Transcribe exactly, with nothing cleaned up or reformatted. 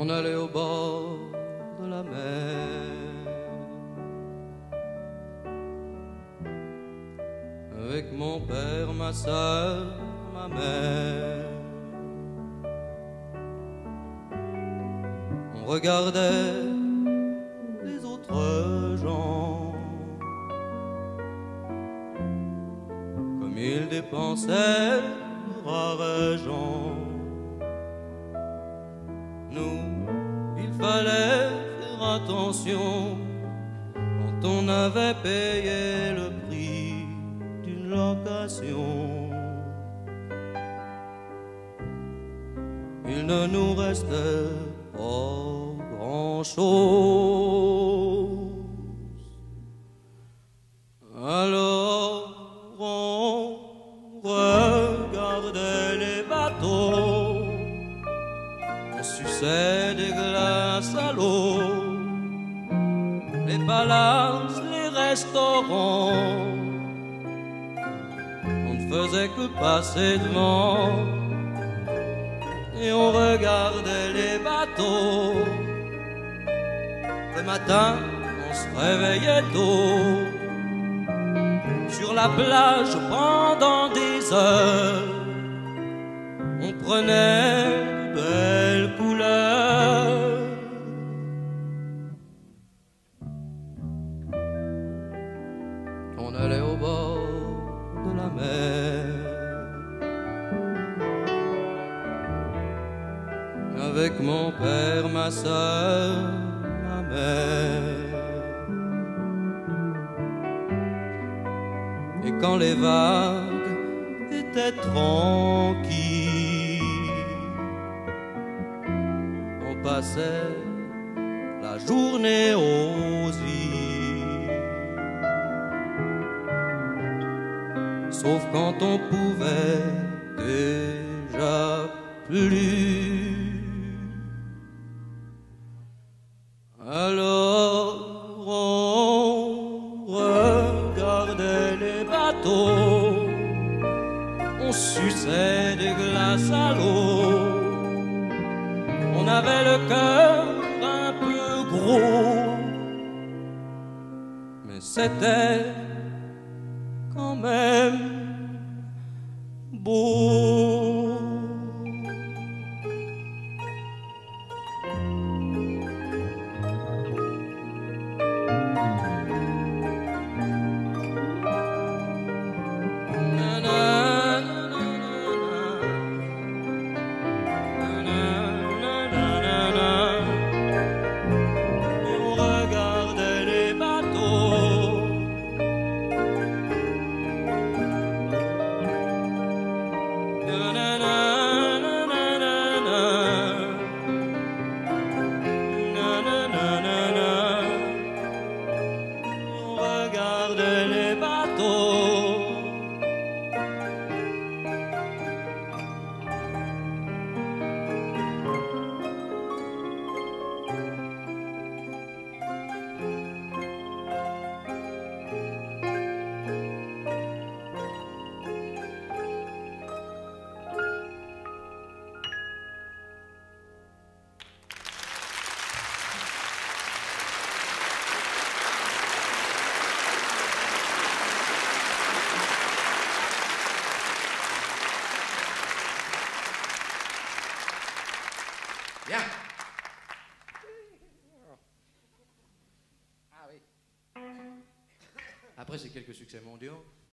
on allait au bord de la mer avec mon père, ma soeur, ma mère. On regardait les autres gens comme ils dépensaient leur argent. Nous, il fallait faire attention quand on avait payé le prix d'une location. Il ne nous restait pas grand-chose. Alors on regardait les bateaux, on suçait des glaces à l'eau, les palaces, les restaurants. On ne faisait que passer devant et on regardait les bateaux. Le matin, on se réveillait tôt sur la plage pendant des heures. On prenait de belles couleurs. On allait au bord de la mer avec mon père, ma soeur, ma mère. Et quand les vagues étaient tranquilles, on passait la journée aux îles. Sauf quand on pouvait déjà plus. Alors on regardait les bateaux, on suçait des glaces à l'eau. On avait le cœur un peu gros, mais c'était quand même beau. Les bateaux. Bien. Ah oui. Après ces quelques succès mondiaux,